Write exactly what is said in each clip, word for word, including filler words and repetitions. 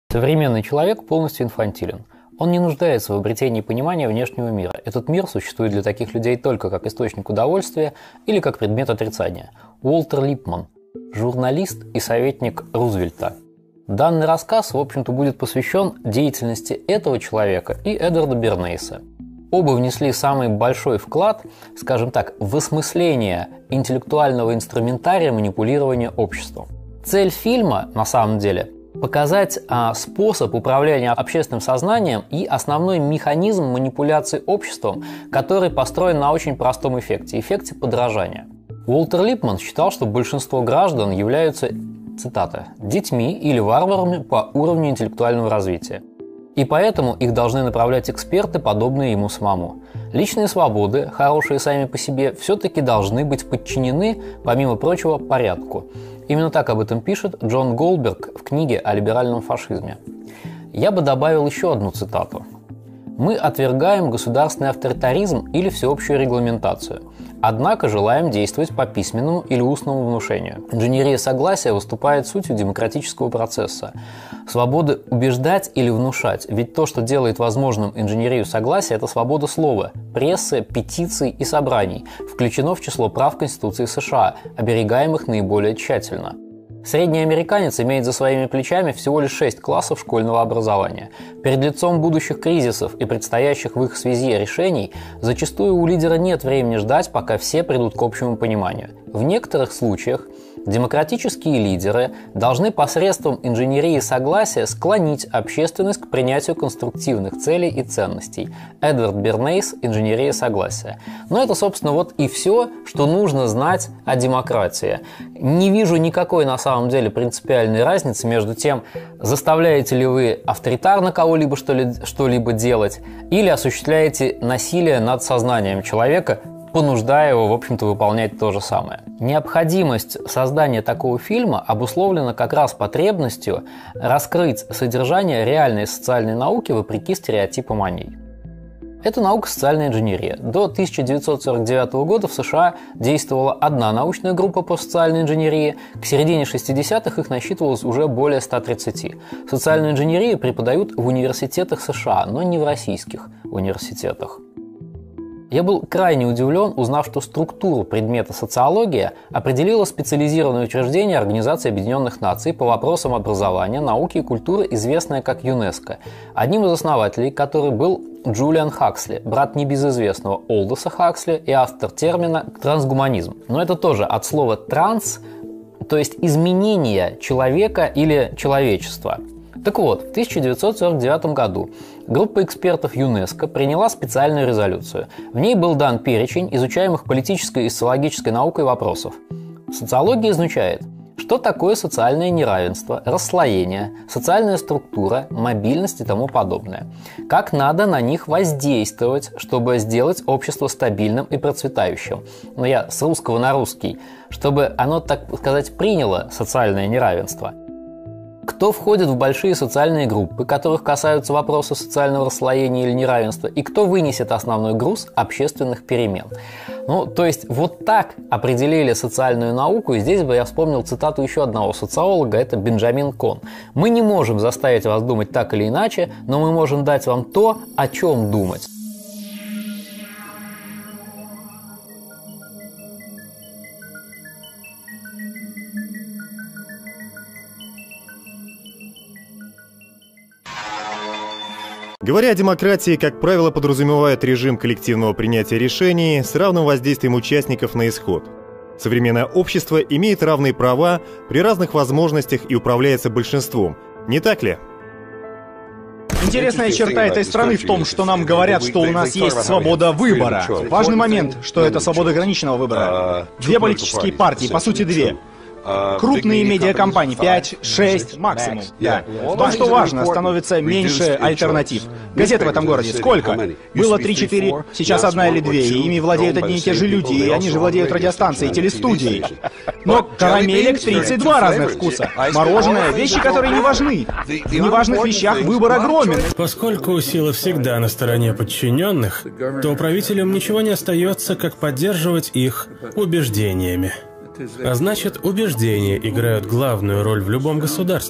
Современный человек полностью инфантилен. Он не нуждается в обретении понимания внешнего мира. Этот мир существует для таких людей только как источник удовольствия или как предмет отрицания. Уолтер Липман, журналист и советник Рузвельта. Данный рассказ, в общем-то, будет посвящен деятельности этого человека и Эдварда Бернейса. Оба внесли самый большой вклад, скажем так, в осмысление интеллектуального инструментария манипулирования обществом. Цель фильма, на самом деле, показать а, способ управления общественным сознанием и основной механизм манипуляции обществом, который построен на очень простом эффекте – эффекте подражания. Уолтер Липман считал, что большинство граждан являются, цитата, «детьми или варварами по уровню интеллектуального развития». И поэтому их должны направлять эксперты, подобные ему самому. Личные свободы, хорошие сами по себе, все-таки должны быть подчинены, помимо прочего, порядку. Именно так об этом пишет Джон Голдберг в книге о либеральном фашизме. Я бы добавил еще одну цитату. «Мы отвергаем государственный авторитаризм или всеобщую регламентацию. Однако желаем действовать по письменному или устному внушению. Инженерия согласия выступает сутью демократического процесса. Свобода убеждать или внушать, ведь то, что делает возможным инженерию согласия, это свобода слова, прессы, петиций и собраний, включено в число прав Конституции США, оберегаемых наиболее тщательно. Средний американец имеет за своими плечами всего лишь шесть классов школьного образования. Перед лицом будущих кризисов и предстоящих в их связи решений зачастую у лидера нет времени ждать, пока все придут к общему пониманию. В некоторых случаях демократические лидеры должны посредством инженерии согласия склонить общественность к принятию конструктивных целей и ценностей. Эдвард Бернейс, инженерия согласия. Но это, собственно, вот и все, что нужно знать о демократии. Не вижу никакой, на самом деле, принципиальной разницы между тем, заставляете ли вы авторитарно кого-либо что-либо делать или осуществляете насилие над сознанием человека, понуждая его, в общем-то, выполнять то же самое. Необходимость создания такого фильма обусловлена как раз потребностью раскрыть содержание реальной социальной науки вопреки стереотипам о ней. Это наука социальная инженерия. До тысяча девятьсот сорок девятого года в США действовала одна научная группа по социальной инженерии, к середине шестидесятых их насчитывалось уже более ста тридцати. Социальную инженерию преподают в университетах США, но не в российских университетах. Я был крайне удивлен, узнав, что структуру предмета социология определило специализированное учреждение Организации Объединенных Наций по вопросам образования, науки и культуры, известное как ЮНЕСКО, одним из основателей которой был Джулиан Хаксли, брат небезызвестного Олдоса Хаксли и автор термина «трансгуманизм». Но это тоже от слова «транс», то есть изменение человека или человечества. Так вот, в тысяча девятьсот сорок девятом году группа экспертов ЮНЕСКО приняла специальную резолюцию. В ней был дан перечень изучаемых политической и социологической наукой вопросов. Социология изучает, что такое социальное неравенство, расслоение, социальная структура, мобильность и тому подобное. Как надо на них воздействовать, чтобы сделать общество стабильным и процветающим. Но я с русского на русский, чтобы оно, так сказать, приняло социальное неравенство. Кто входит в большие социальные группы, которых касаются вопросы социального расслоения или неравенства, и кто вынесет основной груз общественных перемен. Ну, то есть вот так определили социальную науку, и здесь бы я вспомнил цитату еще одного социолога, это Бенджамин Кон. «Мы не можем заставить вас думать так или иначе, но мы можем дать вам то, о чем думать». Говоря о демократии, как правило, подразумевает режим коллективного принятия решений с равным воздействием участников на исход. Современное общество имеет равные права при разных возможностях и управляется большинством. Не так ли? Интересная черта этой страны в том, что нам говорят, что у нас есть свобода выбора. Важный момент, что это свобода ограниченного выбора. Две политические партии, по сути две. Крупные медиакомпании, пять, шесть максимум. Да. В том, что важно, становится меньше альтернатив. Газет в этом городе сколько? Было три-четыре, сейчас одна или две, и ими владеют одни и те же люди, и они же владеют радиостанцией, телестудией. Но карамелек тридцать два разных вкуса. Мороженое — вещи, которые не важны. В неважных вещах выбор огромен. Поскольку сила всегда на стороне подчиненных, то правителям ничего не остается, как поддерживать их убеждениями. А значит, убеждения играют главную роль в любом государстве.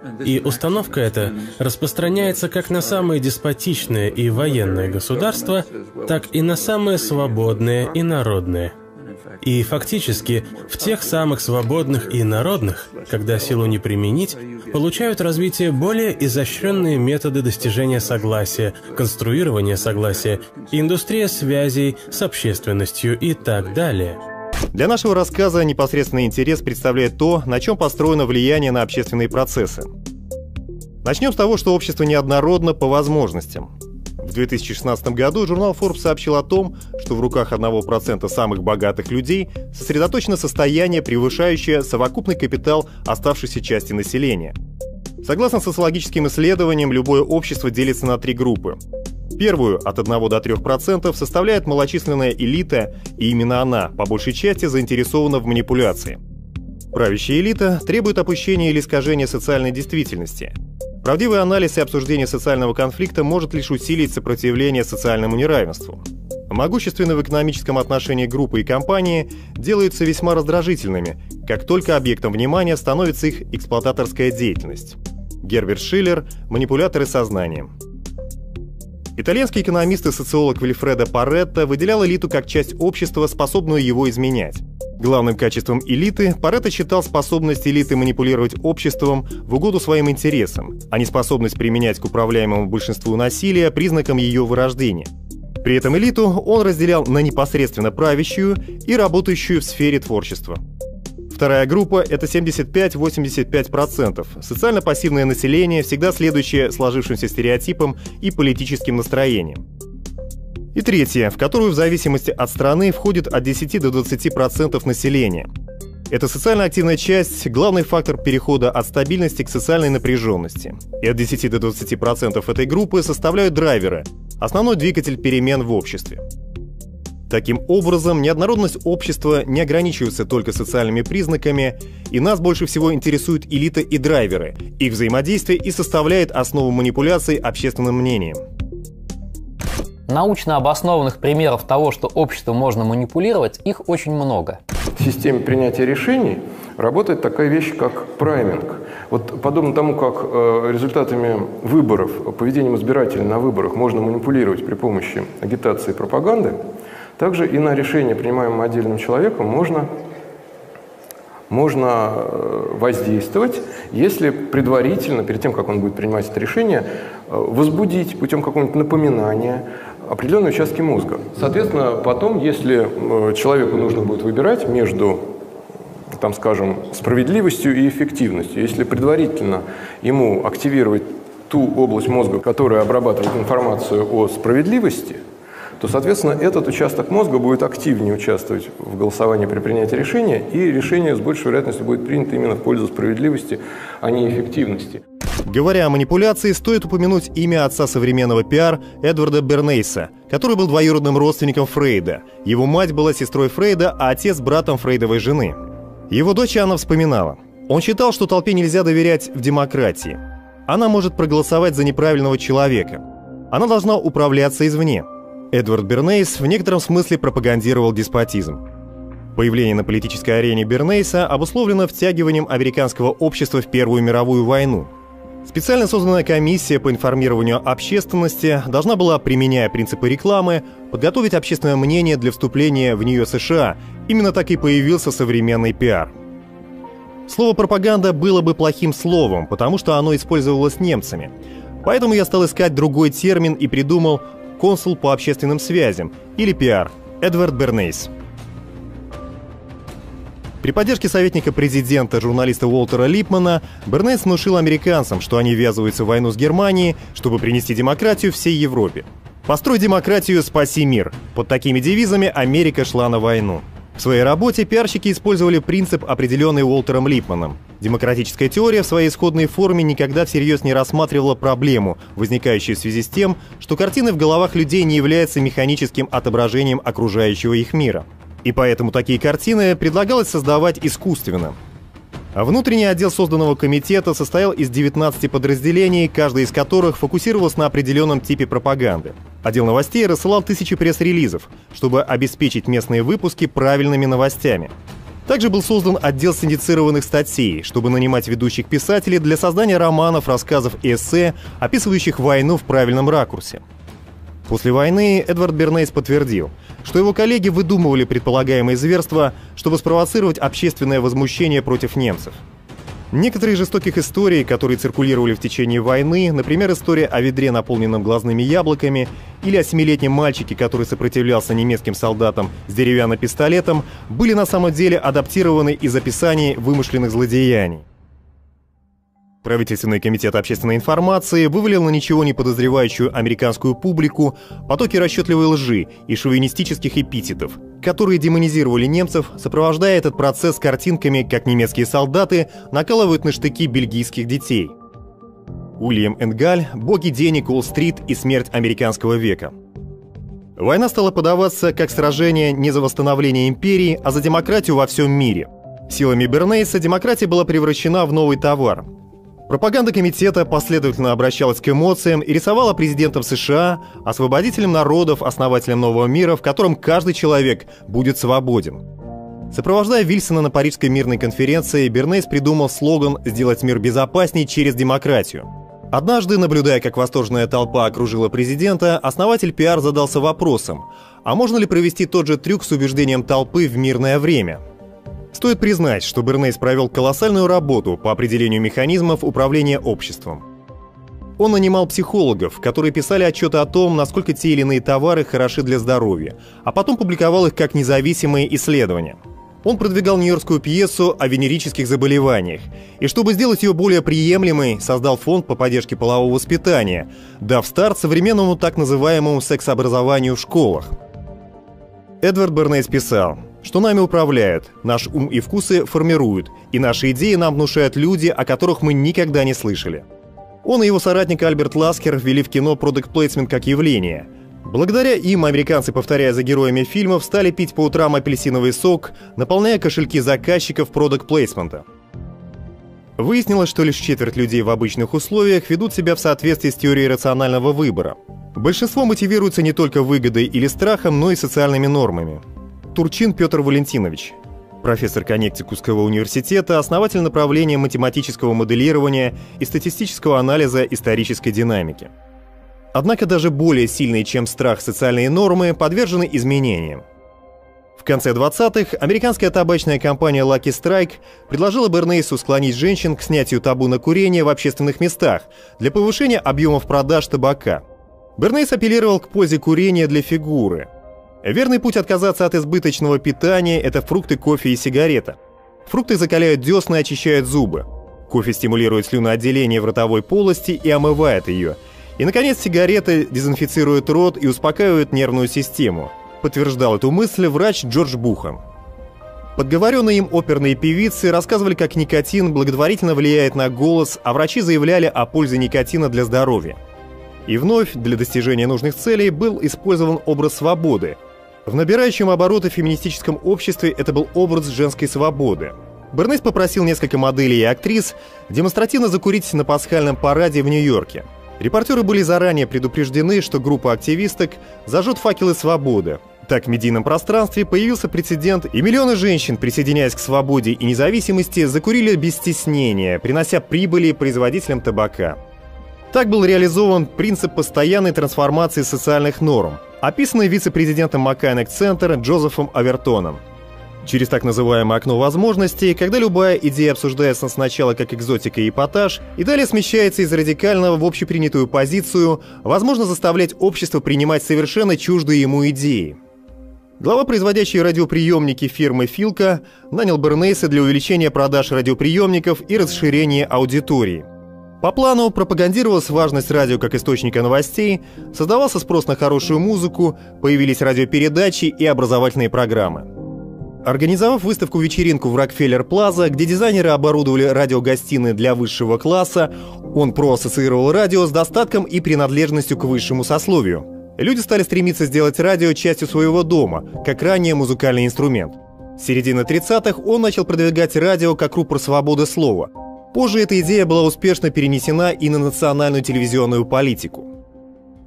И установка эта распространяется как на самые деспотичные и военные государства, так и на самые свободные и народные. И фактически в тех самых свободных и народных, когда силу не применить, получают развитие более изощренные методы достижения согласия, конструирования согласия, индустрия связей с общественностью и так далее. Для нашего рассказа непосредственный интерес представляет то, на чем построено влияние на общественные процессы. Начнем с того, что общество неоднородно по возможностям. В две тысячи шестнадцатом году журнал Forbes сообщил о том, что в руках одного процента самых богатых людей сосредоточено состояние, превышающее совокупный капитал оставшейся части населения. Согласно социологическим исследованиям, любое общество делится на три группы. Первую, от одного до трёх процентов, составляет малочисленная элита, и именно она, по большей части, заинтересована в манипуляции. Правящая элита требует опущения или искажения социальной действительности. Правдивый анализ и обсуждение социального конфликта может лишь усилить сопротивление социальному неравенству. Могущественные в экономическом отношении группы и компании делаются весьма раздражительными, как только объектом внимания становится их эксплуататорская деятельность. Герберт Шиллер «Манипуляторы сознанием». Итальянский экономист и социолог Вильфредо Паретто выделял элиту как часть общества, способную его изменять. Главным качеством элиты Паретто считал способность элиты манипулировать обществом в угоду своим интересам, а не способность применять к управляемому большинству насилия признаком ее вырождения. При этом элиту он разделял на непосредственно правящую и работающую в сфере творчества. Вторая группа – это семьдесят пять - восемьдесят пять процентов, социально пассивное население, всегда следующее сложившимся стереотипам и политическим настроениям. И третья, в которую в зависимости от страны входит от десяти до двадцати процентов населения. Это социально активная часть – главный фактор перехода от стабильности к социальной напряженности. И от десяти до двадцати процентов этой группы составляют драйверы – основной двигатель перемен в обществе. Таким образом, неоднородность общества не ограничивается только социальными признаками, и нас больше всего интересуют элита и драйверы. Их взаимодействие и составляет основу манипуляций общественным мнением. Научно обоснованных примеров того, что обществом можно манипулировать, их очень много. В системе принятия решений работает такая вещь, как прайминг. Вот подобно тому, как э, результатами выборов, поведением избирателей на выборах можно манипулировать при помощи агитации и пропаганды, также и на решение, принимаемое отдельным человеком, можно, можно воздействовать, если предварительно, перед тем, как он будет принимать это решение, возбудить путем какого-нибудь напоминания определенные участки мозга. Соответственно, потом, если человеку нужно будет выбирать между, там, скажем, справедливостью и эффективностью, если предварительно ему активировать ту область мозга, которая обрабатывает информацию о справедливости, то, соответственно, этот участок мозга будет активнее участвовать в голосовании при принятии решения, и решение с большей вероятностью будет принято именно в пользу справедливости, а не эффективности. Говоря о манипуляции, стоит упомянуть имя отца современного пиар Эдварда Бернейса, который был двоюродным родственником Фрейда. Его мать была сестрой Фрейда, а отец – братом Фрейдовой жены. Его дочь Анна вспоминала: «Он считал, что толпе нельзя доверять в демократии. Она может проголосовать за неправильного человека. Она должна управляться извне». Эдвард Бернейс в некотором смысле пропагандировал деспотизм. Появление на политической арене Бернейса обусловлено втягиванием американского общества в Первую мировую войну. Специально созданная комиссия по информированию общественности должна была, применяя принципы рекламы, подготовить общественное мнение для вступления в нее США. Именно так и появился современный пиар. Слово «пропаганда» было бы плохим словом, потому что оно использовалось немцами. Поэтому я стал искать другой термин и придумал «консул по общественным связям» или пиар Эдвард Бернейс. При поддержке советника президента, журналиста Уолтера Липмана, Бернейс внушил американцам, что они ввязываются в войну с Германией, чтобы принести демократию всей Европе. «Построй демократию, спаси мир». Под такими девизами Америка шла на войну. В своей работе пиарщики использовали принцип, определенный Уолтером Липманом. Демократическая теория в своей исходной форме никогда всерьез не рассматривала проблему, возникающую в связи с тем, что картины в головах людей не являются механическим отображением окружающего их мира. И поэтому такие картины предлагалось создавать искусственно. А внутренний отдел созданного комитета состоял из девятнадцати подразделений, каждый из которых фокусировался на определенном типе пропаганды. Отдел новостей рассылал тысячи пресс-релизов, чтобы обеспечить местные выпуски правильными новостями. Также был создан отдел синдицированных статей, чтобы нанимать ведущих писателей для создания романов, рассказов и эссе, описывающих войну в правильном ракурсе. После войны Эдвард Бернейс подтвердил, что его коллеги выдумывали предполагаемые зверства, чтобы спровоцировать общественное возмущение против немцев. Некоторые из жестоких историй, которые циркулировали в течение войны, например, история о ведре, наполненном глазными яблоками, или о семилетнем мальчике, который сопротивлялся немецким солдатам с деревянным пистолетом, были на самом деле адаптированы из описаний вымышленных злодеяний. Правительственный комитет общественной информации вывалил на ничего не подозревающую американскую публику потоки расчетливой лжи и шовинистических эпитетов, которые демонизировали немцев, сопровождая этот процесс картинками, как немецкие солдаты накалывают на штыки бельгийских детей. Уильям Энгаль, «Боги денег, Уолл-стрит и смерть американского века». Война стала подаваться как сражение не за восстановление империи, а за демократию во всем мире. Силами Бернейса демократия была превращена в новый товар. Пропаганда комитета последовательно обращалась к эмоциям и рисовала президентом США освободителем народов, основателем нового мира, в котором каждый человек будет свободен. Сопровождая Вильсона на Парижской мирной конференции, Бернейс придумал слоган «Сделать мир безопасней через демократию». Однажды, наблюдая, как восторженная толпа окружила президента, основатель пиар задался вопросом, а можно ли провести тот же трюк с убеждением толпы в мирное время? Стоит признать, что Бернейс провел колоссальную работу по определению механизмов управления обществом. Он нанимал психологов, которые писали отчеты о том, насколько те или иные товары хороши для здоровья, а потом публиковал их как независимые исследования. Он продвигал нью-йоркскую пьесу о венерических заболеваниях, и чтобы сделать ее более приемлемой, создал фонд по поддержке полового воспитания, дав старт современному так называемому сексообразованию в школах. Эдвард Бернейс писал, что нами управляют, наш ум и вкусы формируют, и наши идеи нам внушают люди, о которых мы никогда не слышали. Он и его соратник Альберт Ласкер ввели в кино product placement как явление. Благодаря им американцы, повторяя за героями фильмов, стали пить по утрам апельсиновый сок, наполняя кошельки заказчиков product placement. Выяснилось, что лишь четверть людей в обычных условиях ведут себя в соответствии с теорией рационального выбора. Большинство мотивируется не только выгодой или страхом, но и социальными нормами. Турчин Петр Валентинович, профессор Коннектикутского университета, основатель направления математического моделирования и статистического анализа исторической динамики. Однако даже более сильные, чем страх, социальные нормы подвержены изменениям. В конце двадцатых американская табачная компания Lucky Strike предложила Бернейсу склонить женщин к снятию табу на курение в общественных местах для повышения объемов продаж табака. Бернейс апеллировал к пользе курения для фигуры. Верный путь отказаться от избыточного питания – это фрукты, кофе и сигарета. Фрукты закаляют десны и очищают зубы. Кофе стимулирует слюноотделение в ротовой полости и омывает ее. И, наконец, сигареты дезинфицируют рот и успокаивают нервную систему, подтверждал эту мысль врач Джордж Бухан. Подговоренные им оперные певицы рассказывали, как никотин благотворительно влияет на голос, а врачи заявляли о пользе никотина для здоровья. И вновь для достижения нужных целей был использован образ свободы. В набирающем обороты феминистическом обществе это был образ женской свободы. Бернейс попросил несколько моделей и актрис демонстративно закурить на пасхальном параде в Нью-Йорке. Репортеры были заранее предупреждены, что группа активисток зажжет факелы свободы. Так в медийном пространстве появился прецедент, и миллионы женщин, присоединяясь к свободе и независимости, закурили без стеснения, принося прибыли производителям табака. Так был реализован принцип постоянной трансформации социальных норм, описанный вице-президентом Маккайнек Центр Джозефом Овертоном. Через так называемое окно возможностей, когда любая идея обсуждается сначала как экзотика и эпатаж, и далее смещается из радикального в общепринятую позицию, возможно заставлять общество принимать совершенно чуждые ему идеи. Глава производящей радиоприемники фирмы Филка нанял Бернейса для увеличения продаж радиоприемников и расширения аудитории. По плану пропагандировалась важность радио как источника новостей, создавался спрос на хорошую музыку, появились радиопередачи и образовательные программы. Организовав выставку-вечеринку в Рокфеллер-Плаза, где дизайнеры оборудовали радиогостиные для высшего класса, он проассоциировал радио с достатком и принадлежностью к высшему сословию. Люди стали стремиться сделать радио частью своего дома, как ранее музыкальный инструмент. С середины тридцатых он начал продвигать радио как рупор свободы слова. Позже эта идея была успешно перенесена и на национальную телевизионную политику.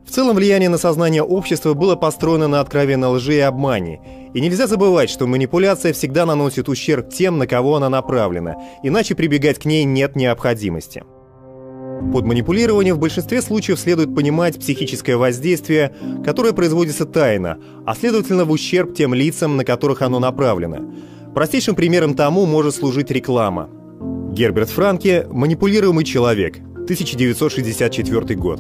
В целом влияние на сознание общества было построено на откровенной лжи и обмане. И нельзя забывать, что манипуляция всегда наносит ущерб тем, на кого она направлена, иначе прибегать к ней нет необходимости. Под манипулированием в большинстве случаев следует понимать психическое воздействие, которое производится тайно, а следовательно в ущерб тем лицам, на которых оно направлено. Простейшим примером тому может служить реклама. Герберт Франке «Манипулируемый человек», тысяча девятьсот шестьдесят четвёртый год.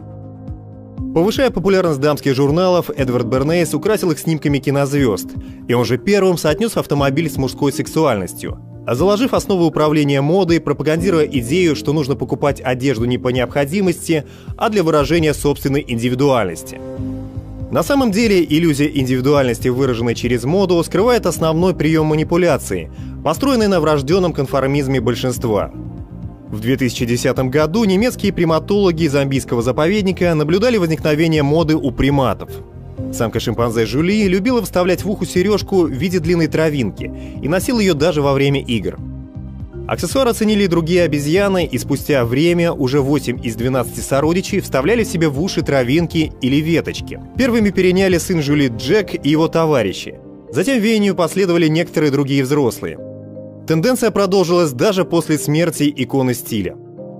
Повышая популярность дамских журналов, Эдвард Бернейс украсил их снимками кинозвезд, и он же первым соотнес автомобиль с мужской сексуальностью. А заложив основы управления модой, пропагандируя идею, что нужно покупать одежду не по необходимости, а для выражения собственной индивидуальности. На самом деле, иллюзия индивидуальности, выраженная через моду, скрывает основной прием манипуляции, построенный на врожденном конформизме большинства. В две тысячи десятом году немецкие приматологи зомбийского заповедника наблюдали возникновение моды у приматов. Самка шимпанзе Жюли любила вставлять в ухо сережку в виде длинной травинки и носила ее даже во время игр. Аксессуар оценили и другие обезьяны, и спустя время уже восемь из двенадцати сородичей вставляли себе в уши травинки или веточки. Первыми переняли сын Жюли Джек и его товарищи. Затем веянию последовали некоторые другие взрослые. Тенденция продолжилась даже после смерти иконы стиля.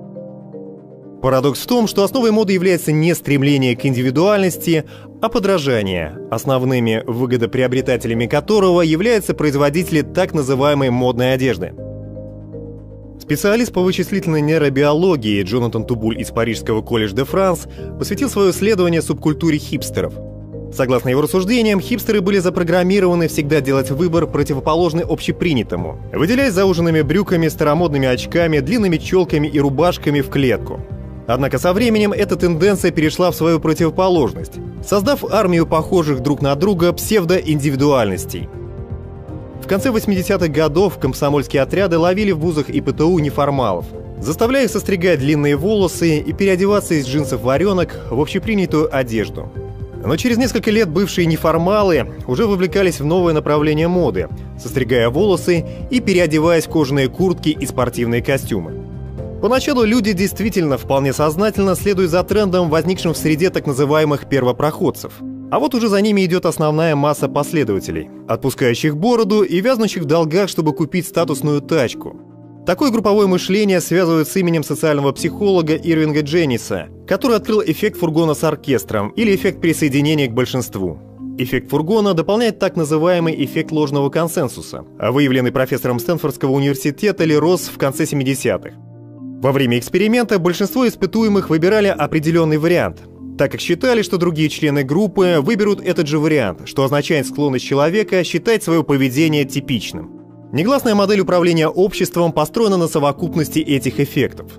Парадокс в том, что основой моды является не стремление к индивидуальности, а подражание, основными выгодоприобретателями которого являются производители так называемой модной одежды. Специалист по вычислительной нейробиологии Джонатан Тубуль из Парижского колледжа де Франс посвятил свое исследование субкультуре хипстеров. Согласно его рассуждениям, хипстеры были запрограммированы всегда делать выбор, противоположный общепринятому, выделяясь зауженными брюками, старомодными очками, длинными челками и рубашками в клетку. Однако со временем эта тенденция перешла в свою противоположность, создав армию похожих друг на друга псевдоиндивидуальностей. В конце восьмидесятых годов комсомольские отряды ловили в вузах и ПТУ неформалов, заставляя их состригать длинные волосы и переодеваться из джинсов-варенок в общепринятую одежду. Но через несколько лет бывшие неформалы уже вовлекались в новое направление моды, состригая волосы и переодеваясь в кожаные куртки и спортивные костюмы. Поначалу люди действительно вполне сознательно следуют за трендом, возникшим в среде так называемых первопроходцев. А вот уже за ними идет основная масса последователей, отпускающих бороду и вязнущих в долгах, чтобы купить статусную тачку. Такое групповое мышление связывают с именем социального психолога Ирвинга Дженниса, который открыл эффект фургона с оркестром или эффект присоединения к большинству. Эффект фургона дополняет так называемый эффект ложного консенсуса, выявленный профессором Стэнфордского университета Ли Росс в конце семидесятых. Во время эксперимента большинство испытуемых выбирали определенный вариант, так как считали, что другие члены группы выберут этот же вариант, что означает склонность человека считать свое поведение типичным. Негласная модель управления обществом построена на совокупности этих эффектов.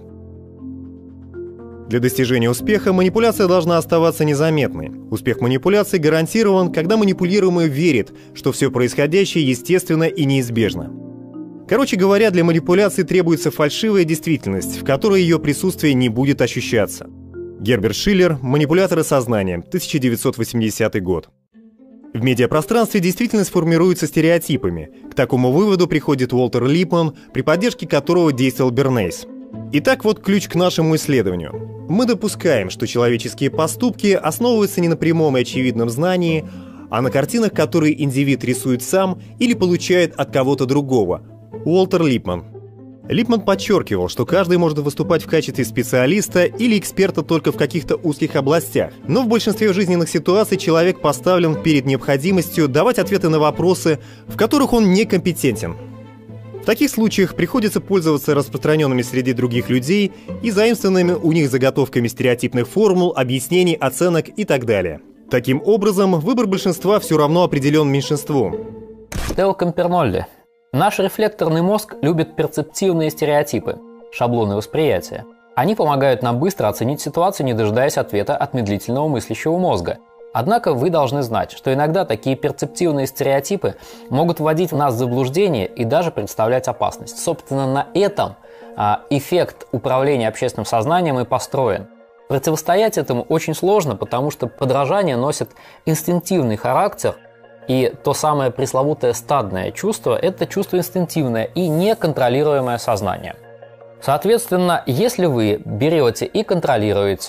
Для достижения успеха манипуляция должна оставаться незаметной. Успех манипуляции гарантирован, когда манипулируемый верит, что все происходящее естественно и неизбежно. Короче говоря, для манипуляции требуется фальшивая действительность, в которой ее присутствие не будет ощущаться. Герберт Шиллер «Манипуляторы сознанием», тысяча девятьсот восьмидесятый год. В медиапространстве действительность формируется стереотипами. К такому выводу приходит Уолтер Липман, при поддержке которого действовал Бернейс. Итак, вот ключ к нашему исследованию. Мы допускаем, что человеческие поступки основываются не на прямом и очевидном знании, а на картинах, которые индивид рисует сам или получает от кого-то другого. Уолтер Липман. Липман подчеркивал, что каждый может выступать в качестве специалиста или эксперта только в каких-то узких областях, но в большинстве жизненных ситуаций человек поставлен перед необходимостью давать ответы на вопросы, в которых он некомпетентен. В таких случаях приходится пользоваться распространенными среди других людей и заимствованными у них заготовками стереотипных формул, объяснений, оценок и так далее. Таким образом, выбор большинства все равно определен меньшинством. Тео Кампернолли. Наш рефлекторный мозг любит перцептивные стереотипы, шаблоны восприятия. Они помогают нам быстро оценить ситуацию, не дожидаясь ответа от медлительного мыслящего мозга. Однако вы должны знать, что иногда такие перцептивные стереотипы могут вводить нас в заблуждение и даже представлять опасность. Собственно, на этом а, эффект управления общественным сознанием и построен. Противостоять этому очень сложно, потому что подражание носит инстинктивный характер, и то самое пресловутое стадное чувство – это чувство инстинктивное и неконтролируемое сознание. Соответственно, если вы берете и контролируете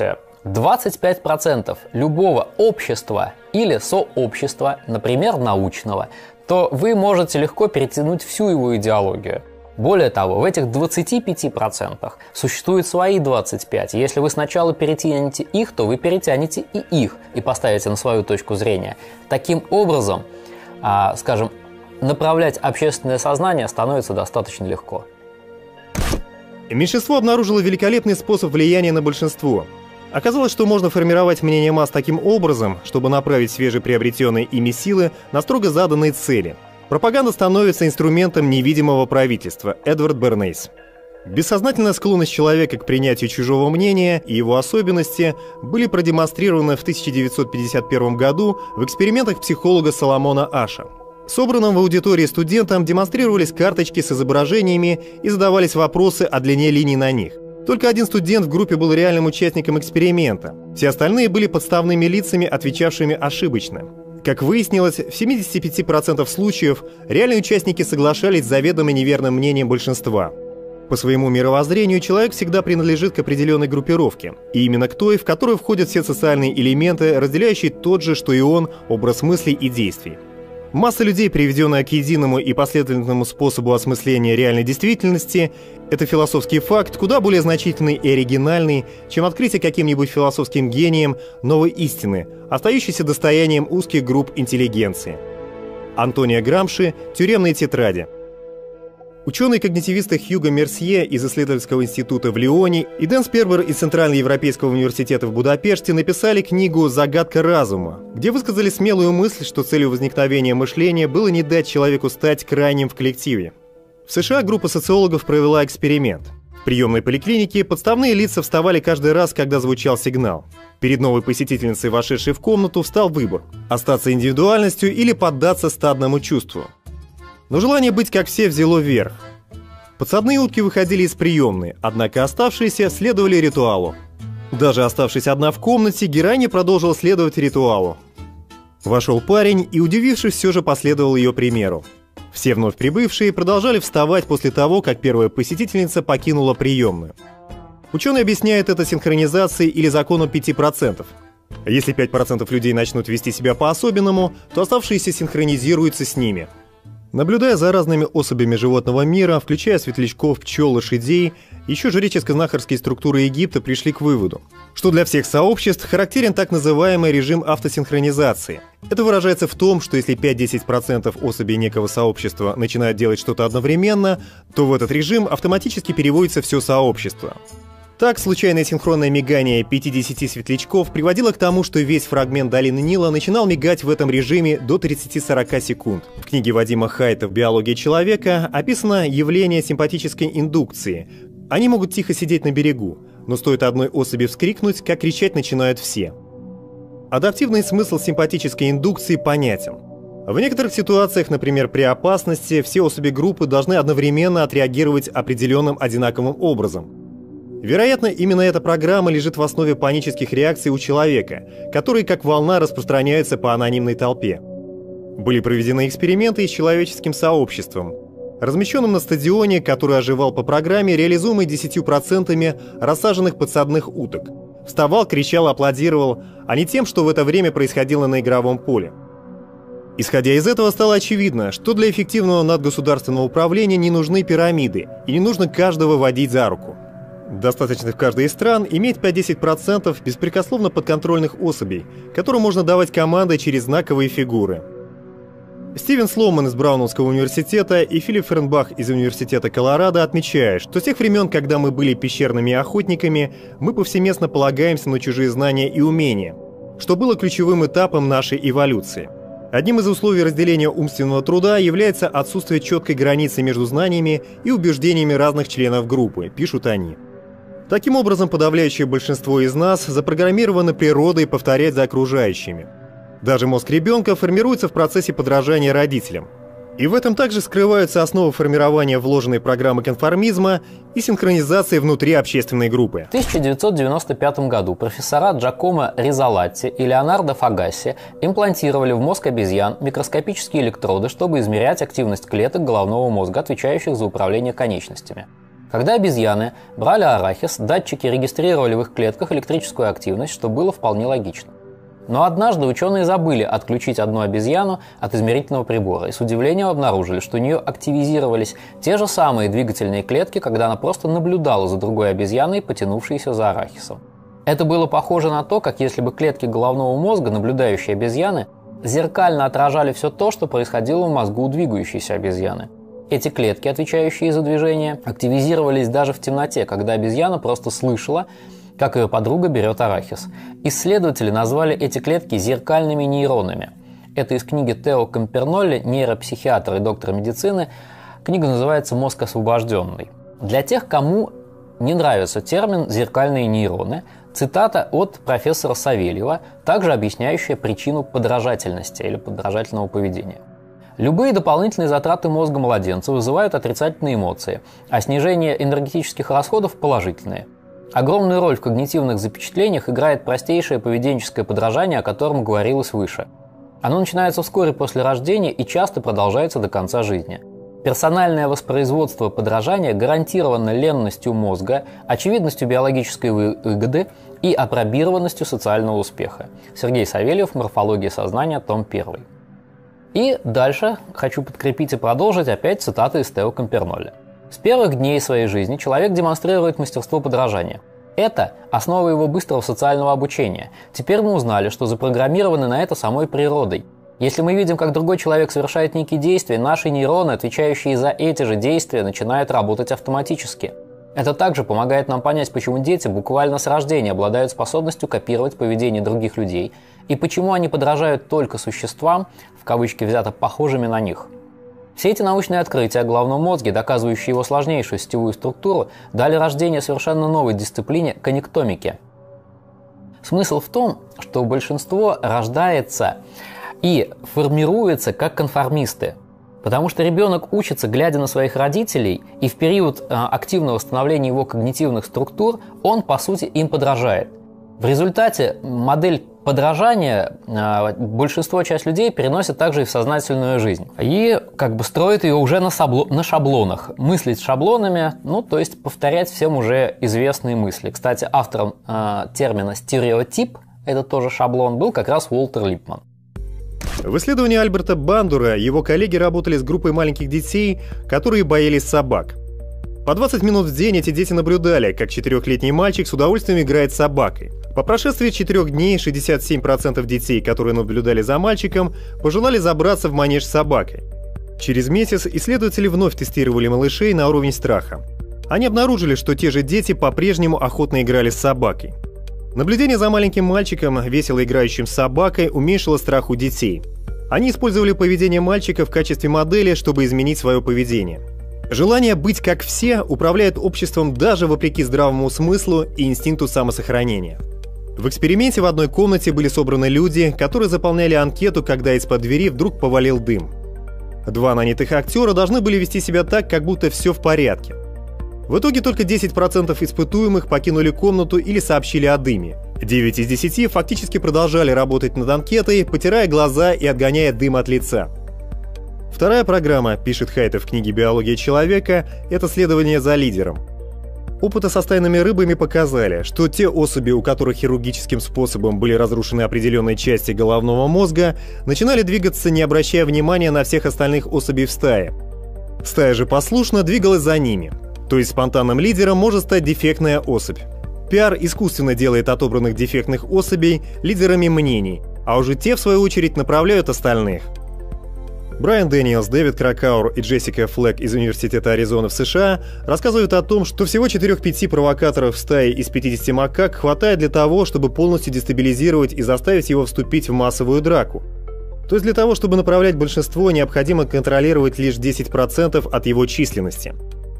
двадцать пять процентов любого общества или сообщества, например, научного, то вы можете легко перетянуть всю его идеологию. Более того, в этих двадцати пяти процентах существуют свои двадцать пять процентов. Если вы сначала перетянете их, то вы перетянете и их и поставите на свою точку зрения. Таким образом, а, скажем, направлять общественное сознание становится достаточно легко. Меньшинство обнаружило великолепный способ влияния на большинство. Оказалось, что можно формировать мнение масс таким образом, чтобы направить свежеприобретенные ими силы на строго заданные цели. Пропаганда становится инструментом невидимого правительства. Эдвард Бернейс. Бессознательная склонность человека к принятию чужого мнения и его особенности были продемонстрированы в тысяча девятьсот пятьдесят первом году в экспериментах психолога Соломона Аша. Собранным в аудитории студентам демонстрировались карточки с изображениями и задавались вопросы о длине линий на них. Только один студент в группе был реальным участником эксперимента. Все остальные были подставными лицами, отвечавшими ошибочно. Как выяснилось, в семидесяти пяти процентах случаев реальные участники соглашались с заведомо неверным мнением большинства. По своему мировоззрению человек всегда принадлежит к определенной группировке, и именно к той, в которую входят все социальные элементы, разделяющие тот же, что и он, образ мыслей и действий. Масса людей, приведенная к единому и последовательному способу осмысления реальной действительности, это философский факт, куда более значительный и оригинальный, чем открытие каким-нибудь философским гением новой истины, остающейся достоянием узких групп интеллигенции. Антонио Грамши «Тюремные тетради». Ученые-когнитивисты Хьюго Мерсье из исследовательского института в Лионе и Дэн Спербер из Центральноевропейского университета в Будапеште написали книгу «Загадка разума», где высказали смелую мысль, что целью возникновения мышления было не дать человеку стать крайним в коллективе. В США группа социологов провела эксперимент. В приемной поликлинике подставные лица вставали каждый раз, когда звучал сигнал. Перед новой посетительницей, вошедшей в комнату, встал выбор – остаться индивидуальностью или поддаться стадному чувству. Но желание быть как все взяло верх. Подсадные утки выходили из приемной, однако оставшиеся следовали ритуалу. Даже оставшись одна в комнате, героиня продолжила следовать ритуалу. Вошел парень и, удивившись, все же последовал ее примеру. Все вновь прибывшие продолжали вставать после того, как первая посетительница покинула приемную. Ученые объясняют это синхронизацией или законом пяти процентов. Если пять процентов людей начнут вести себя по-особенному, то оставшиеся синхронизируются с ними. Наблюдая за разными особями животного мира, включая светлячков, пчел, лошадей, еще жреческо-знахарские структуры Египта пришли к выводу, что для всех сообществ характерен так называемый режим автосинхронизации. Это выражается в том, что если пять-десять процентов особей некого сообщества начинают делать что-то одновременно, то в этот режим автоматически переводится все сообщество. Так, случайное синхронное мигание пятидесяти светлячков приводило к тому, что весь фрагмент долины Нила начинал мигать в этом режиме до тридцати-сорока секунд. В книге Вадима Хайта «Биология человека» описано явление симпатической индукции. Они могут тихо сидеть на берегу, но стоит одной особи вскрикнуть, как кричать начинают все. Адаптивный смысл симпатической индукции понятен. В некоторых ситуациях, например, при опасности, все особи группы должны одновременно отреагировать определенным одинаковым образом. Вероятно, именно эта программа лежит в основе панических реакций у человека, которые как волна распространяются по анонимной толпе. Были проведены эксперименты и с человеческим сообществом, размещенным на стадионе, который оживал по программе, реализуемой десятью процентами рассаженных подсадных уток. Вставал, кричал, аплодировал, а не тем, что в это время происходило на игровом поле. Исходя из этого, стало очевидно, что для эффективного надгосударственного управления не нужны пирамиды и не нужно каждого водить за руку. Достаточно в каждой из стран иметь пять-десять процентов беспрекословно подконтрольных особей, которым можно давать команды через знаковые фигуры. Стивен Слоуман из Брауновского университета и Филипп Фернбах из Университета Колорадо отмечают, что с тех времен, когда мы были пещерными охотниками, мы повсеместно полагаемся на чужие знания и умения, что было ключевым этапом нашей эволюции. Одним из условий разделения умственного труда является отсутствие четкой границы между знаниями и убеждениями разных членов группы, пишут они. Таким образом, подавляющее большинство из нас запрограммировано природой повторять за окружающими. Даже мозг ребенка формируется в процессе подражания родителям. И в этом также скрываются основы формирования вложенной программы конформизма и синхронизации внутри общественной группы. В тысяча девятьсот девяносто пятом году профессора Джакомо Ризолатти и Леонардо Фагасси имплантировали в мозг обезьян микроскопические электроды, чтобы измерять активность клеток головного мозга, отвечающих за управление конечностями. Когда обезьяны брали арахис, датчики регистрировали в их клетках электрическую активность, что было вполне логично. Но однажды ученые забыли отключить одну обезьяну от измерительного прибора и с удивлением обнаружили, что у нее активизировались те же самые двигательные клетки, когда она просто наблюдала за другой обезьяной, потянувшейся за арахисом. Это было похоже на то, как если бы клетки головного мозга, наблюдающие обезьяны, зеркально отражали все то, что происходило в мозгу у двигающейся обезьяны. Эти клетки, отвечающие за движение, активизировались даже в темноте, когда обезьяна просто слышала, как ее подруга берет арахис. Исследователи назвали эти клетки зеркальными нейронами. Это из книги Тео Кампернолли, нейропсихиатр и доктор медицины. Книга называется «Мозг освобожденный». Для тех, кому не нравится термин «зеркальные нейроны», цитата от профессора Савельева, также объясняющая причину подражательности или подражательного поведения. Любые дополнительные затраты мозга младенца вызывают отрицательные эмоции, а снижение энергетических расходов – положительные. Огромную роль в когнитивных запечатлениях играет простейшее поведенческое подражание, о котором говорилось выше. Оно начинается вскоре после рождения и часто продолжается до конца жизни. Персональное воспроизводство подражания гарантировано ленностью мозга, очевидностью биологической выгоды и апробированностью социального успеха. Сергей Савельев, «Морфология сознания», том первый. И дальше хочу подкрепить и продолжить опять цитаты из Тео Кампернолли. С первых дней своей жизни человек демонстрирует мастерство подражания. Это основа его быстрого социального обучения. Теперь мы узнали, что запрограммированы на это самой природой. Если мы видим, как другой человек совершает некие действия, наши нейроны, отвечающие за эти же действия, начинают работать автоматически. Это также помогает нам понять, почему дети буквально с рождения обладают способностью копировать поведение других людей и почему они подражают только существам, в кавычки взято, похожими на них. Все эти научные открытия о головном мозге, доказывающие его сложнейшую сетевую структуру, дали рождение совершенно новой дисциплине – коннектомике. Смысл в том, что большинство рождается и формируется как конформисты. Потому что ребенок учится, глядя на своих родителей, и в период активного становления его когнитивных структур он, по сути, им подражает. В результате модель подражания большинство, часть людей переносит также и в сознательную жизнь. И как бы строит ее уже на, сабло, на шаблонах. Мыслить шаблонами, ну, то есть повторять всем уже известные мысли. Кстати, автором э, термина «стереотип», это тоже шаблон, был как раз Уолтер Липман. В исследовании Альберта Бандура его коллеги работали с группой маленьких детей, которые боялись собак. По двадцать минут в день эти дети наблюдали, как четырехлетний мальчик с удовольствием играет с собакой. По прошествии четырех дней шестьдесят семь процентов детей, которые наблюдали за мальчиком, пожелали забраться в манеж с собакой. Через месяц исследователи вновь тестировали малышей на уровень страха. Они обнаружили, что те же дети по-прежнему охотно играли с собакой. Наблюдение за маленьким мальчиком, весело играющим с собакой, уменьшило страх у детей. Они использовали поведение мальчика в качестве модели, чтобы изменить свое поведение. Желание быть как все управляет обществом даже вопреки здравому смыслу и инстинкту самосохранения. В эксперименте в одной комнате были собраны люди, которые заполняли анкету, когда из-под двери вдруг повалил дым. Два нанятых актера должны были вести себя так, как будто все в порядке. В итоге только десять процентов испытуемых покинули комнату или сообщили о дыме. девять из десяти фактически продолжали работать над анкетой, потирая глаза и отгоняя дым от лица. Вторая программа, пишет Хайтов в книге «Биология человека», это следование за лидером. Опыты со стайными рыбами показали, что те особи, у которых хирургическим способом были разрушены определенные части головного мозга, начинали двигаться, не обращая внимания на всех остальных особей в стае. Стая же послушно двигалась за ними. То есть спонтанным лидером может стать дефектная особь. Пиар искусственно делает отобранных дефектных особей лидерами мнений, а уже те, в свою очередь, направляют остальных. Брайан Дэниелс, Дэвид Кракауэр и Джессика Флэк из Университета Аризоны в США рассказывают о том, что всего четырех-пяти провокаторов в стае из пятидесяти макак хватает для того, чтобы полностью дестабилизировать и заставить его вступить в массовую драку. То есть для того, чтобы направлять большинство, необходимо контролировать лишь десять процентов от его численности.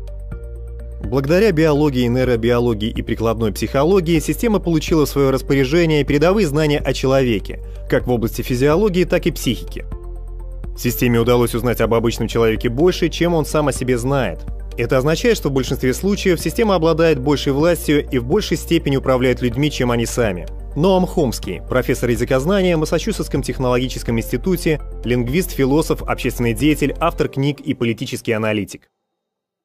Благодаря биологии, нейробиологии и прикладной психологии система получила в свое распоряжение передовые знания о человеке, как в области физиологии, так и психики. Системе удалось узнать об обычном человеке больше, чем он сам о себе знает. Это означает, что в большинстве случаев система обладает большей властью и в большей степени управляет людьми, чем они сами. Ноам Хомский, профессор языкознания в Массачусетском технологическом институте, лингвист, философ, общественный деятель, автор книг и политический аналитик.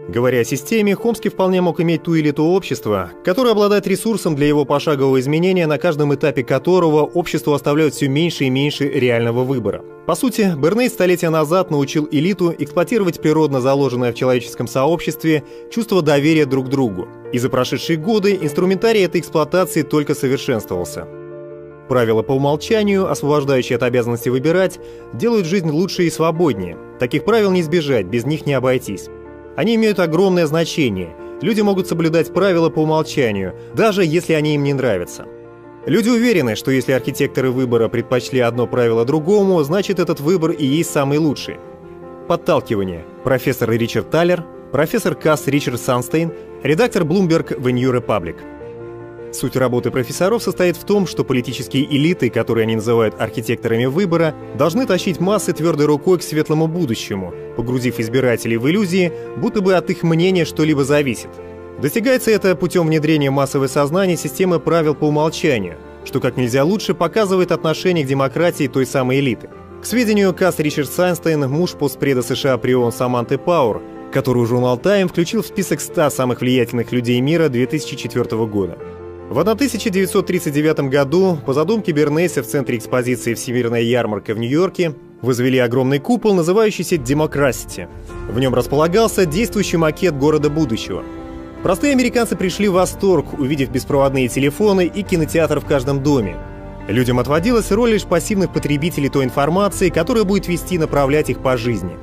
Говоря о системе, Хомский вполне мог иметь ту элиту общества, которая обладает ресурсом для его пошагового изменения, на каждом этапе которого обществу оставляют все меньше и меньше реального выбора. По сути, Бернейс столетия назад научил элиту эксплуатировать природно заложенное в человеческом сообществе чувство доверия друг к другу. И за прошедшие годы инструментарий этой эксплуатации только совершенствовался. Правила по умолчанию, освобождающие от обязанности выбирать, делают жизнь лучше и свободнее. Таких правил не избежать, без них не обойтись. Они имеют огромное значение. Люди могут соблюдать правила по умолчанию, даже если они им не нравятся. Люди уверены, что если архитекторы выбора предпочли одно правило другому, значит этот выбор и есть самый лучший. Подталкивание. Профессор Ричард Талер, профессор Касс Ричард Санстейн, редактор Bloomberg в New Republic. Суть работы профессоров состоит в том, что политические элиты, которые они называют архитекторами выбора, должны тащить массы твердой рукой к светлому будущему, погрузив избирателей в иллюзии, будто бы от их мнения что-либо зависит. Достигается это путем внедрения массового сознания системы правил по умолчанию, что как нельзя лучше показывает отношение к демократии той самой элиты. К сведению, Касс Ричард Санстейн – муж постпреда США при ООН Саманты Пауэр, которую журнал Time включил в список ста самых влиятельных людей мира две тысячи четвёртого года. В тысяча девятьсот тридцать девятом году по задумке Бернейса в центре экспозиции «Всемирная ярмарка» в Нью-Йорке возвели огромный купол, называющийся «Демокрасити». В нем располагался действующий макет города будущего. Простые американцы пришли в восторг, увидев беспроводные телефоны и кинотеатр в каждом доме. Людям отводилась роль лишь пассивных потребителей той информации, которая будет вести и направлять их по жизни.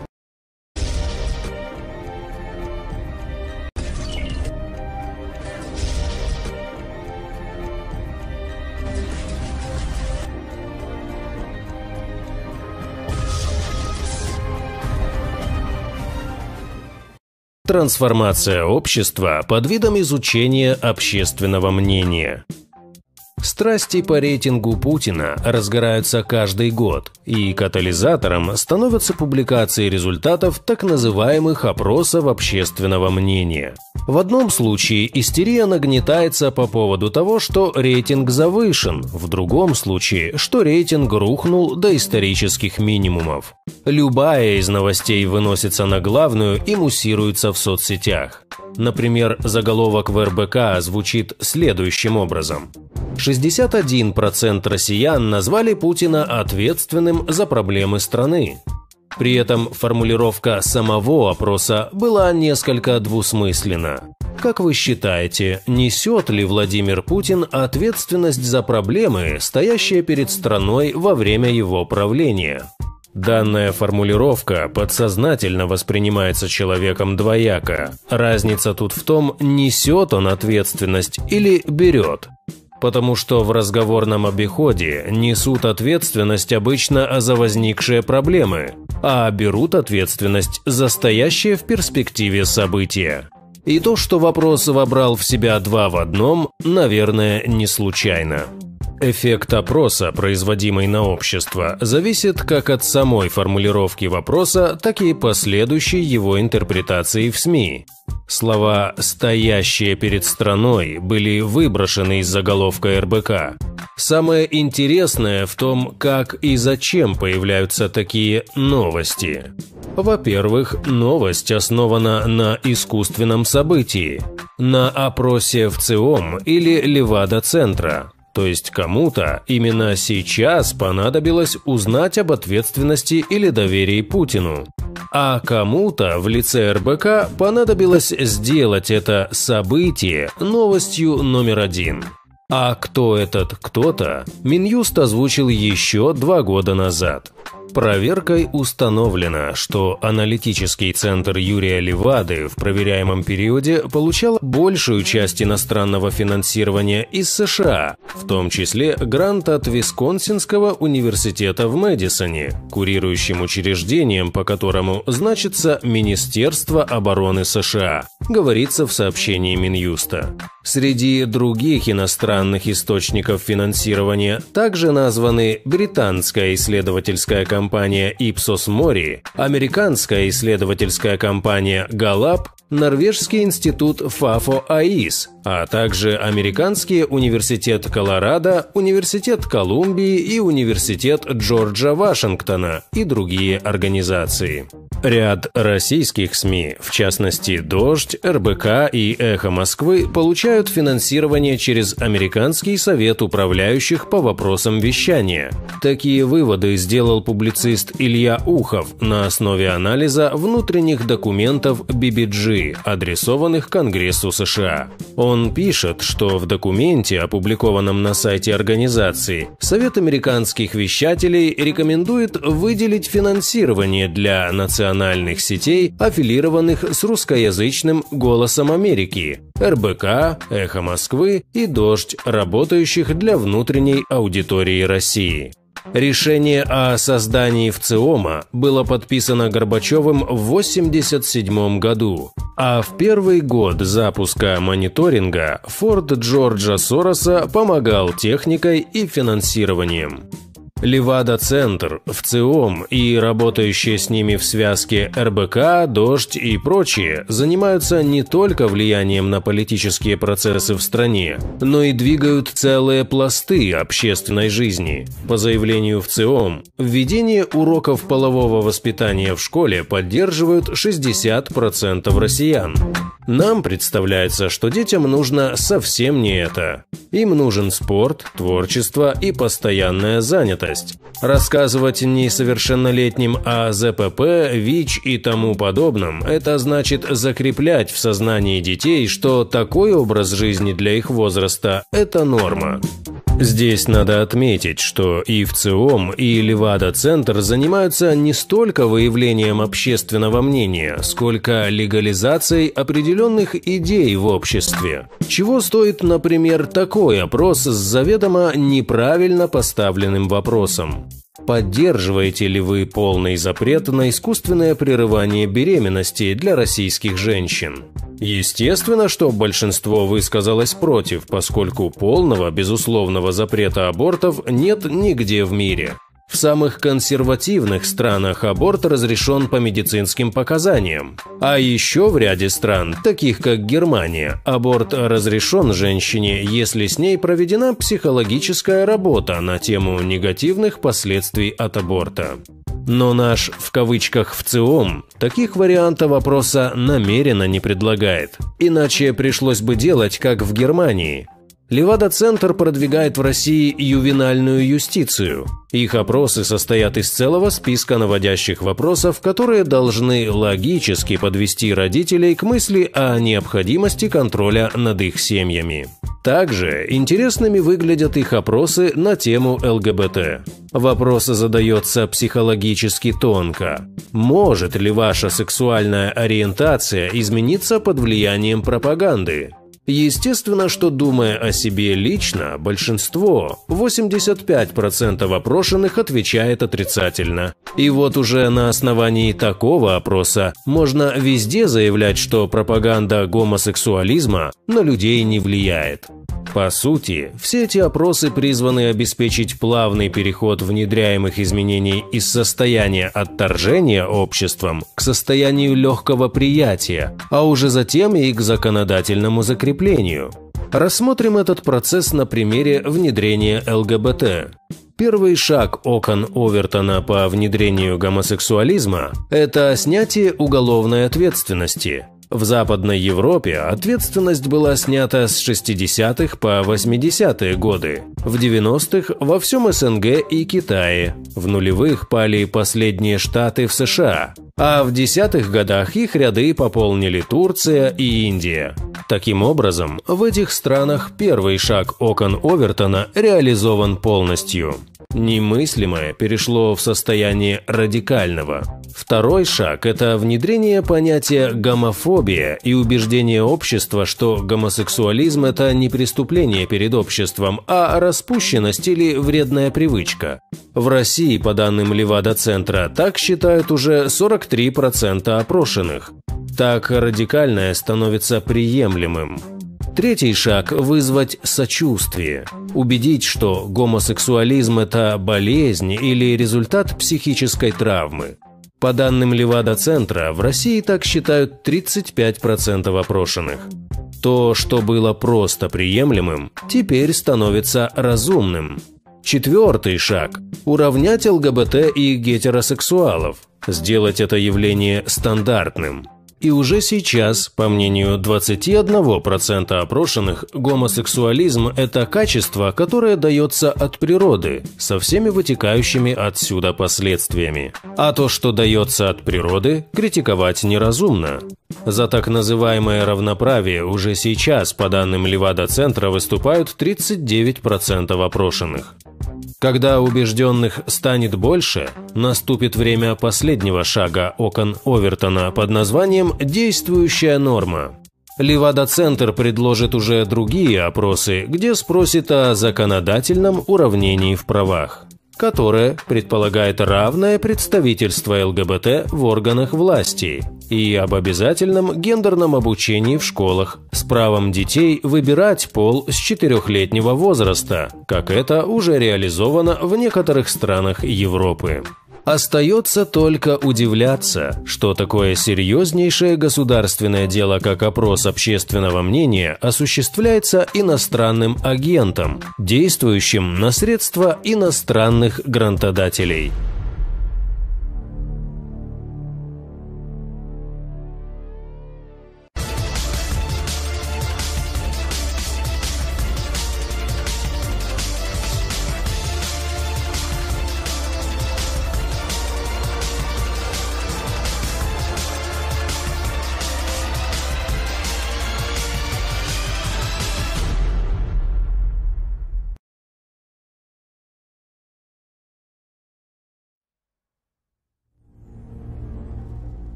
Трансформация общества под видом изучения общественного мнения. Страсти по рейтингу Путина разгораются каждый год, и катализатором становятся публикации результатов так называемых опросов общественного мнения. В одном случае истерия нагнетается по поводу того, что рейтинг завышен, в другом случае, что рейтинг рухнул до исторических минимумов. Любая из новостей выносится на главную и муссируется в соцсетях. Например, заголовок в эр бэ ка звучит следующим образом. шестьдесят один процент россиян назвали Путина ответственным за проблемы страны. При этом формулировка самого опроса была несколько двусмысленна. Как вы считаете, несет ли Владимир Путин ответственность за проблемы, стоящие перед страной во время его правления? Данная формулировка подсознательно воспринимается человеком двояко. Разница тут в том, несет он ответственность или берет. Потому что в разговорном обиходе несут ответственность обычно за возникшие проблемы, а берут ответственность за стоящие в перспективе события. И то, что вопрос вобрал в себя два в одном, наверное, не случайно. Эффект опроса, производимый на общество, зависит как от самой формулировки вопроса, так и последующей его интерпретации в СМИ. Слова «стоящие перед страной» были выброшены из заголовка эр бэ ка. Самое интересное в том, как и зачем появляются такие новости. Во-первых, новость основана на искусственном событии, на опросе в ЦИОМ или Левада-центра. То есть кому-то именно сейчас понадобилось узнать об ответственности или доверии Путину. А кому-то в лице эр бэ ка понадобилось сделать это событие новостью номер один. А кто этот кто-то, Минюст озвучил еще два года назад. Проверкой установлено, что аналитический центр Юрия Левады в проверяемом периоде получал большую часть иностранного финансирования из США, в том числе грант от Висконсинского университета в Мэдисоне, курирующим учреждением, по которому значится Министерство обороны США, говорится в сообщении Минюста. Среди других иностранных источников финансирования также названы британская исследовательская компания Ipsos Mori, американская исследовательская компания Gallup, норвежский институт Фафо АИС, а также американские университет Колорадо, университет Колумбии и университет Джорджа Вашингтона и другие организации. Ряд российских СМИ, в частности «Дождь», эр бэ ка и «Эхо Москвы», получают финансирование через Американский совет управляющих по вопросам вещания. Такие выводы сделал публицист Илья Ухов на основе анализа внутренних документов би би джи, адресованных Конгрессу США. Он пишет, что в документе, опубликованном на сайте организации, Совет американских вещателей рекомендует выделить финансирование для национальных национальных сетей, аффилированных с русскоязычным «Голосом Америки», эр бэ ка, «Эхо Москвы» и «Дождь», работающих для внутренней аудитории России. Решение о создании ВЦИОМа было подписано Горбачевым в восемьдесят седьмом году, а в первый год запуска мониторинга фонд Джорджа Сороса помогал техникой и финансированием. Левада-центр, ВЦИОМ и работающие с ними в связке эр бэ ка, «Дождь» и прочие занимаются не только влиянием на политические процессы в стране, но и двигают целые пласты общественной жизни. По заявлению ВЦИОМ, введение уроков полового воспитания в школе поддерживают шестьдесят процентов россиян. Нам представляется, что детям нужно совсем не это. Им нужен спорт, творчество и постоянная занятость. Рассказывать несовершеннолетним о зэ пэ пэ, ВИЧ и тому подобном – это значит закреплять в сознании детей, что такой образ жизни для их возраста – это норма. Здесь надо отметить, что и ВЦИОМ, и Левада-центр занимаются не столько выявлением общественного мнения, сколько легализацией определенных идей в обществе. Чего стоит, например, такой опрос с заведомо неправильно поставленным вопросом? Поддерживаете ли вы полный запрет на искусственное прерывание беременности для российских женщин? Естественно, что большинство высказалось против, поскольку полного безусловного запрета абортов нет нигде в мире. В самых консервативных странах аборт разрешен по медицинским показаниям. А еще в ряде стран, таких как Германия, аборт разрешен женщине, если с ней проведена психологическая работа на тему негативных последствий от аборта. Но наш, в кавычках, ВЦИОМ таких вариантов вопроса намеренно не предлагает. Иначе пришлось бы делать, как в Германии. Левада-центр продвигает в России ювенальную юстицию. Их опросы состоят из целого списка наводящих вопросов, которые должны логически подвести родителей к мысли о необходимости контроля над их семьями. Также интересными выглядят их опросы на тему эл гэ бэ тэ. Вопрос задается психологически тонко. Может ли ваша сексуальная ориентация измениться под влиянием пропаганды? Естественно, что, думая о себе лично, большинство, восемьдесят пять процентов опрошенных, отвечает отрицательно. И вот уже на основании такого опроса можно везде заявлять, что пропаганда гомосексуализма на людей не влияет. По сути, все эти опросы призваны обеспечить плавный переход внедряемых изменений из состояния отторжения обществом к состоянию легкого приятия, а уже затем и к законодательному закреплению. Рассмотрим этот процесс на примере внедрения эл гэ бэ тэ. Первый шаг окон Овертона по внедрению гомосексуализма – это снятие уголовной ответственности. В Западной Европе ответственность была снята с шестидесятых по восьмидесятые годы, в девяностых во всем эс эн гэ и Китае, в нулевых пали последние штаты в США, а в десятых годах их ряды пополнили Турция и Индия. Таким образом, в этих странах первый шаг окон Овертона реализован полностью. Немыслимое перешло в состояние радикального. Второй шаг – это внедрение понятия гомофобия и убеждение общества, что гомосексуализм – это не преступление перед обществом, а распущенность или вредная привычка. В России, по данным Левада-центра, так считают уже сорок три процента опрошенных. Так радикальное становится приемлемым. Третий шаг – вызвать сочувствие. Убедить, что гомосексуализм – это болезнь или результат психической травмы. По данным Левада-центра, в России так считают тридцать пять процентов опрошенных. То, что было просто приемлемым, теперь становится разумным. Четвертый шаг – уравнять эл гэ бэ тэ и гетеросексуалов. сделать это явление стандартным. И уже сейчас, по мнению двадцати одного процента опрошенных, гомосексуализм – это качество, которое дается от природы, со всеми вытекающими отсюда последствиями. А то, что дается от природы, критиковать неразумно. За так называемое равноправие уже сейчас, по данным Левада-центра, выступают тридцать девять процентов опрошенных. Когда убежденных станет больше, наступит время последнего шага окон Овертона под названием «Действующая норма». Левада-центр предложит уже другие опросы, где спросит о законодательном уравнении в правах, которое предполагает равное представительство ЛГБТ в органах власти и об обязательном гендерном обучении в школах с правом детей выбирать пол с четырехлетнего возраста, как это уже реализовано в некоторых странах Европы. Остается только удивляться, что такое серьезнейшее государственное дело, как опрос общественного мнения, осуществляется иностранным агентом, действующим на средства иностранных грантодателей.